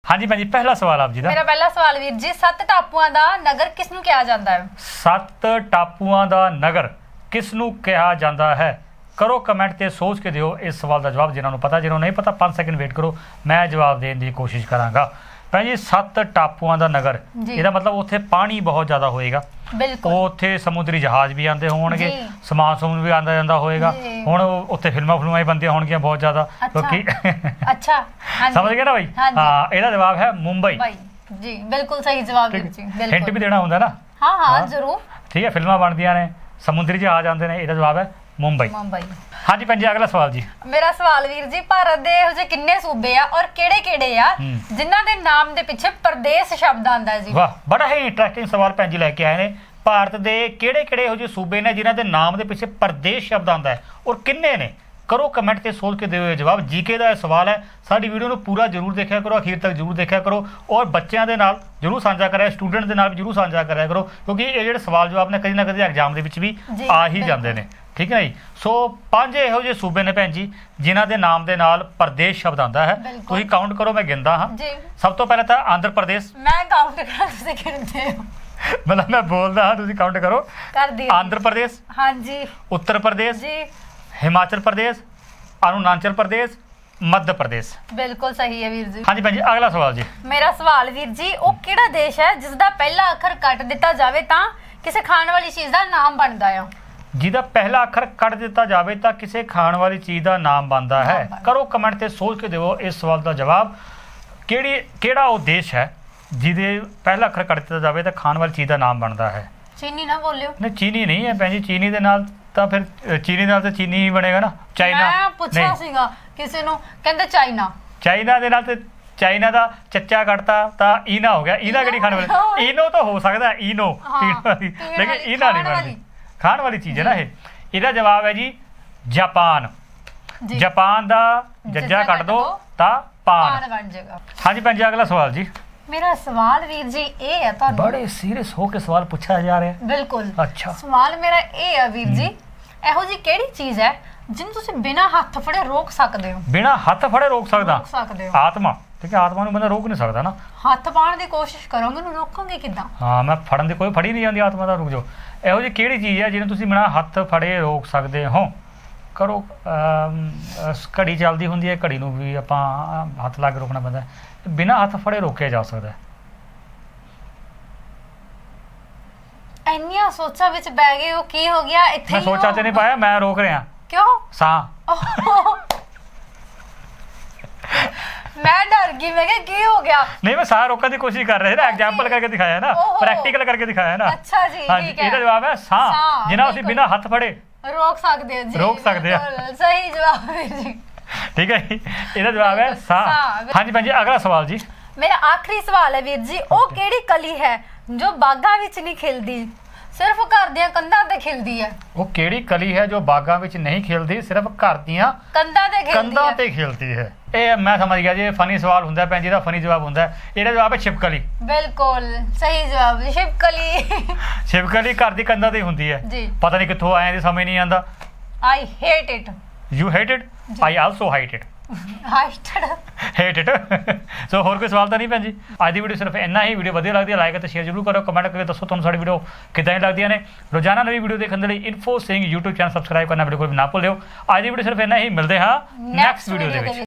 हाँ जी भैन जी, पहला सवाल आप जी दा। मेरा पहला सवाल वीर जी, 7 टापुआं दा नगर किसनू कहा जाता है? 7 टापुआं दा नगर किसनू कहा जाता है? करो कमेंट ते सोच के दियो इस सवाल का जवाब। जिन्होंने पता, जिन्होंने नहीं पता 5 सेकंड वेट करो, मैं जवाब देने की कोशिश करांगा। भैन जी 7 टापुआं दा नगर, ਇਹਦਾ मतलब ਉੱਥੇ ਪਾਣੀ ਬਹੁਤ ਜ਼ਿਆਦਾ ਹੋਏਗਾ। बिल्कुल। ਉੱਥੇ ਸਮੁੰਦਰੀ ਜਹਾਜ਼ ਵੀ ਆਉਂਦੇ ਹੋਣਗੇ, ਸਮਾਨ ਸਮੂਨ ਵੀ ਆਉਂਦਾ ਜਾਂਦਾ ਹੋਏਗਾ। ਹੁਣ ਉੱਥੇ ਫਿਲਮਾਂ ਫਿਲਮਾਂ ਹੀ ਬਣਦੀਆਂ ਹੋਣਗੀਆਂ ਬਹੁਤ ਜ਼ਿਆਦਾ, ਕਿਉਂਕਿ अच्छा समझ गए ना भाई? हाँ, ਇਹਦਾ ਜਵਾਬ ਹੈ ਮੁੰਬਈ। जी बिल्कुल सही जवाब वीर जी। हिंट भी देना ਹੁੰਦਾ ना। हाँ हाँ जरूर। ठीक है, फिल्मां ਬਣਦੀਆਂ ਨੇ, ਸਮੁੰਦਰੀ ਜਹਾਜ਼ ਆਉਂਦੇ ਨੇ, ਇਹਦਾ ਜਵਾਬ ਹੈ ਮੁੰਬਈ। हाँ जी भैन जी, अगला सवाल जी। मेरा सवाल वीर जी, भारत दे ਇਹੋ ਜਿਹੇ ਕਿੰਨੇ सूबे आ और ਕਿਹੜੇ-ਕਿਹੜੇ ਆ ਜਿਨ੍ਹਾਂ ਦੇ ਨਾਮ ਦੇ ਪਿੱਛੇ ਪ੍ਰਦੇਸ਼ ਸ਼ਬਦ ਆਂਦਾ ਹੈ ਜੀ? वाह, बड़ा ही इंटरेस्टिंग सवाल भैन जी लेके आए ने। ਭਾਰਤ ਦੇ ਕਿਹੜੇ-ਕਿਹੜੇ ਇਹੋ ਜਿਹੇ सूबे ਨੇ ਜਿਨ੍ਹਾਂ ਦੇ ਨਾਮ ਦੇ ਪਿੱਛੇ ਪ੍ਰਦੇਸ਼ ਸ਼ਬਦ ਆਂਦਾ ਹੈ ਔਰ ਕਿੰਨੇ ਨੇ? ਕਰੋ ਕਮੈਂਟ ਤੇ ਸੋਚ ਕੇ ਦਿਓ ਜਵਾਬ। ਜੀਕੇ ਦਾ ਇਹ ਸਵਾਲ ਹੈ। ਸਾਡੀ ਵੀਡੀਓ ਨੂੰ ਪੂਰਾ ਜ਼ਰੂਰ ਦੇਖਿਆ ਕਰੋ, ਅਖੀਰ ਤੱਕ ਜ਼ਰੂਰ ਦੇਖਿਆ ਕਰੋ ਔਰ ਬੱਚਿਆਂ ਦੇ ਨਾਲ ਜ਼ਰੂਰ ਸਾਂਝਾ ਕਰਿਆ, ਸਟੂਡੈਂਟ ਦੇ ਨਾਲ ਵੀ ਜ਼ਰੂਰ ਸਾਂਝਾ ਕਰਿਆ ਕਰੋ, ਕਿਉਂਕਿ ਇਹ ਜਿਹੜੇ ਸਵਾਲ ਜਵਾਬ ਨੇ ਕਦੀ ਨਾ ਕਦੀ ਐਗਜ਼ਾਮ ਦੇ ਵਿੱਚ ਵੀ ਆ ਹੀ ਜਾਂਦੇ ਨੇ। ਠੀਕ ਹੈ ਜੀ। ਸੋ 5 ਇਹੋ ਜਿਹੇ ਸੂਬੇ ਨੇ ਭੈਣ ਜੀ ਜਿਨ੍ਹਾਂ ਦੇ ਨਾਮ ਦੇ ਨਾਲ ਪ੍ਰਦੇਸ਼ ਸ਼ਬਦ ਆਉਂਦਾ ਹੈ। ਤੁਸੀਂ ਕਾਊਂਟ ਕਰੋ, ਮੈਂ ਗਿਣਦਾ ਹਾਂ। ਸਭ ਤੋਂ ਪਹਿਲਾਂ ਤਾਂ ਆਂਧਰ ਪ੍ਰਦੇਸ਼। ਮੈਂ ਕਾਊਂਟ ਕਰਾਂ, ਤੁਸੀਂ ਗਿਣਦੇ ਹੋ? मतलब मैं बोलता हाँ, तुम काउंट करो। कर दी। आंध्र प्रदेश, हाँ जी, उत्तर प्रदेश जी, हिमाचल प्रदेश, अरुणाचल प्रदेश, मध्य प्रदेश। बिल्कुल सही है वीर जी। हाँ जी भैन जी, अगला सवाल जी। मेरा सवाल वीर जी, वो किहड़ा देश है जिसदा पहला अखर कट दिता जावे तां किसी खाण वाली चीज दा नाम बनदा है? ਜਿਹਦਾ ਪਹਿਲਾ ਅੱਖਰ ਕੱਟ ਦਿੱਤਾ ਜਾਵੇ ਤਾਂ ਕਿਸੇ ਖਾਣ ਵਾਲੀ ਚੀਜ਼ ਦਾ ਨਾਮ ਬਣਦਾ ਹੈ। ਕਰੋ ਕਮੈਂਟ ਤੇ ਸੋਚ ਕੇ ਦਿਓ ਇਸ ਸਵਾਲ ਦਾ ਜਵਾਬ। ਕਿਹੜਾ ਉਹ ਦੇਸ਼ ਹੈ ਜਿਹਦੇ ਪਹਿਲਾ ਅੱਖਰ ਕੱਟ ਦਿੱਤਾ ਜਾਵੇ ਤਾਂ ਖਾਣ ਵਾਲੀ ਚੀਜ਼ ਦਾ ਨਾਮ ਬਣਦਾ ਹੈ? ਚੀਨੀ ਨਾ ਬੋਲਿਓ। ਨਹੀਂ, ਚੀਨੀ ਨਹੀਂ ਹੈ ਭੈਣ ਜੀ। ਚੀਨੀ ਦੇ ਨਾਲ ਤਾਂ ਫਿਰ ਚੀਨੀ ਨਾਲ ਤਾਂ ਚੀਨੀ ਹੀ ਬਣੇਗਾ ਨਾ। ਚਾਈਨਾ ਮੈਂ ਪੁੱਛਿਆ ਸੀਗਾ ਕਿਸੇ ਨੂੰ, ਕਹਿੰਦੇ ਚਾਈਨਾ। ਚਾਈਨਾ ਦੇ ਨਾਲ ਤੇ ਚਾਈਨਾ ਦਾ ਚੱਚਾ ਕੱਟਤਾ ਤਾਂ ਈਨਾ ਹੋ ਗਿਆ। ਈਨਾ ਕਿਹੜੀ ਖਾਣ ਵਾਲੀ? ਈਨੋ ਤਾਂ ਹੋ ਸਕਦਾ, ਈਨੋ ਪੀਣ ਵਾਲੀ, ਲੇਕਿਨ ਈਨਾ ਨਹੀਂ ਬਣਦੀ। ਖਾਣ ਵਾਲੀ ਚੀਜ਼ ਹੈ ਨਾ ਇਹ। ਇਹਦਾ ਜਵਾਬ ਹੈ ਜੀ ਜਾਪਾਨ। ਜਾਪਾਨ ਦਾ ਜੱਜਾ ਕੱਟ ਦੋ ਤਾਂ ਪਾਨ ਬਣ ਜਾਏਗਾ। हाँ जी भैन जी, अगला सवाल जी। मेरा सवाल वीर जी ये है, तो बड़े सीरियस होके सवाल पूछा जा रहा है। बिल्कुल। अच्छा, सवाल मेरा ये है वीर जी, ਇਹੋ ਜੀ ਕਿਹੜੀ ਚੀਜ਼ ਹੈ ਜਿਹਨੂੰ ਤੁਸੀਂ ਬਿਨਾਂ ਹੱਥ ਫੜੇ ਰੋਕ ਸਕਦੇ ਹੋ? ਬਿਨਾਂ ਹੱਥ ਫੜੇ ਰੋਕ ਸਕਦਾ? ਰੋਕ ਸਕਦੇ ਹੋ। ਆਤਮਾ। ਠੀਕ ਹੈ, ਆਤਮਾ ਨੂੰ ਬੰਦਾ ਰੋਕ ਨਹੀਂ ਸਕਦਾ ਨਾ। ਹੱਥ ਪਾਉਣ ਦੀ ਕੋਸ਼ਿਸ਼ ਕਰੋਗੇ, ਉਹਨੂੰ ਰੋਕੋਗੇ ਕਿੱਦਾਂ? ਹਾਂ, ਮੈਂ ਫੜਨ ਦੀ ਕੋਈ ਫੜੀ ਨਹੀਂ ਜਾਂਦੀ ਆਤਮਾ ਦਾ। ਰੁਕ ਜਾਓ। ਇਹੋ ਜੀ ਕਿਹੜੀ ਚੀਜ਼ ਹੈ ਜਿਹਨੂੰ ਤੁਸੀਂ ਬਿਨਾਂ ਹੱਥ ਫੜੇ ਰੋਕ ਸਕਦੇ ਹੋ? ਕਰੋ। ਘੜੀ ਚੱਲਦੀ ਹੁੰਦੀ ਹੈ, ਘੜੀ ਨੂੰ ਵੀ ਆਪਾਂ ਹੱਥ ਲਾ ਕੇ ਰੋਕਣਾ ਪੈਂਦਾ। ਬਿਨਾਂ ਹੱਥ ਫੜੇ ਰੋਕਿਆ ਜਾ ਸਕਦਾ। ਇੰਨੀਆਂ ਸੋਚਾਂ ਵਿੱਚ ਬਹਿ ਗਏ ਹੋ, ਕੀ ਹੋ ਗਿਆ ਇੱਥੇ? ਮੈਂ ਸੋਚਾਂ ਤੇ ਨਹੀਂ ਪਾਇਆ, ਮੈਂ ਰੋਕ ਰਿਹਾ। ਕਿਉਂ? ਸਾਹ। ਮੈਂ ਡਰ ਗਈ, ਮੈਂ ਕਿਹਾ ਕੀ ਹੋ ਗਿਆ? नहीं, मैं साह रोकने की कोशिश कर रहे थे ना, एग्जांपल करके दिखाया ना, प्रैक्टिकल करके दिखाया ना। अच्छा जी, ठीक है। ਇਹਦਾ ਜਵਾਬ ਹੈ ਸਾਹ, ਜਿਨ੍ਹਾਂ ਅਸੀਂ ਬਿਨਾਂ ਹੱਥ ਫੜੇ ਰੋਕ ਸਕਦੇ ਹੋ ਜੀ। ਰੋਕ ਸਕਦੇ ਆ। ਸਹੀ ਜਵਾਬ ਹੈ ਜੀ। ਠੀਕ ਹੈ ਜੀ, ਇਹਦਾ ਜਵਾਬ ਹੈ ਸਾਹ। ਹਾਂਜੀ ਭੈਣ ਜੀ, ਅਗਲਾ ਸਵਾਲ ਜੀ। ਮੇਰਾ ਆਖਰੀ ਸਵਾਲ ਹੈ ਵੀਰ ਜੀ, ਉਹ ਕਿਹੜੀ ਕਲੀ ਹੈ ਜੋ ਬਾਗਾਂ ਵਿੱਚ ਨਹੀਂ ਖਿਲਦੀ, ਸਿਰਫ ਘਰ ਦੀਆਂ ਕੰਧਾਂ ਤੇ ਖਿਲਦੀ ਹੈ? ਉਹ ਕਿਹੜੀ ਕਲੀ ਹੈ ਜੋ ਬਾਗਾਂ ਵਿੱਚ ਨਹੀਂ ਖਿਲਦੀ, ਸਿਰਫ ਘਰ ਦੀਆਂ ਕੰਧਾਂ ਤੇ ਖਿਲਦੀ ਹੈ? ਇਹ ਮੈਂ ਸਮਝ ਗਿਆ ਜੀ, ਇਹ ਫਨੀ ਸਵਾਲ ਹੁੰਦਾ ਭੈਣ ਜੀ ਦਾ, ਫਨੀ ਜਵਾਬ ਹੁੰਦਾ। ਇਹਦਾ ਜਵਾਬ ਹੈ ਛਿਪਕਲੀ। ਬਿਲਕੁਲ ਸਹੀ ਜਵਾਬ, ਛਿਪਕਲੀ। ਛਿਪਕਲੀ ਘਰ ਦੀ ਕੰਧਾਂ ਤੇ ਹੁੰਦੀ ਹੈ। ਪਤਾ ਨਹੀਂ ਕਿੱਥੋਂ ਆਇਆ, ਦੀ ਸਮਝ ਨਹੀਂ ਆਉਂਦਾ। I hate it. You hate it? I also hate it. hate it. ਸੋ ਹੋਰ ਕੋਈ ਸਵਾਲ ਤਾਂ ਨਹੀਂ ਭੈਣ ਜੀ? ਅੱਜ ਦੀ ਵੀਡੀਓ ਸਿਰਫ ਇੰਨਾ ਹੀ। ਵੀਡੀਓ ਵਧੀਆ ਲੱਗਦੀ ਹੈ ਲਾਈਕ ਅਤੇ ਸ਼ੇਅਰ ਜ਼ਰੂਰ ਕਰੋ, ਕਮੈਂਟ ਕਰਕੇ ਦੱਸੋ ਤੁਹਾਨੂੰ ਸਾਡੀ ਵੀਡੀਓ ਕਿੱਦਾਂ ਦੀ ਲੱਗਦੀਆਂ ਨੇ। ਰੋਜ਼ਾਨਾ ਨਵੀਂ ਵੀਡੀਓ ਦੇਖਣ ਦੇ ਲਈ info Singh YouTube channel subscribe ਕਰਨਾ ਬਿਲਕੁਲ ਵੀ ਨਾ ਭੁੱਲਿਓ। ਅੱਜ ਦੀ ਵੀਡੀਓ ਸਿਰਫ ਇੰਨਾ ਹੀ। ਮਿਲਦੇ ਹਾਂ ਨੈਕਸਟ ਵੀਡੀਓ ਦੇ ਵਿੱਚ।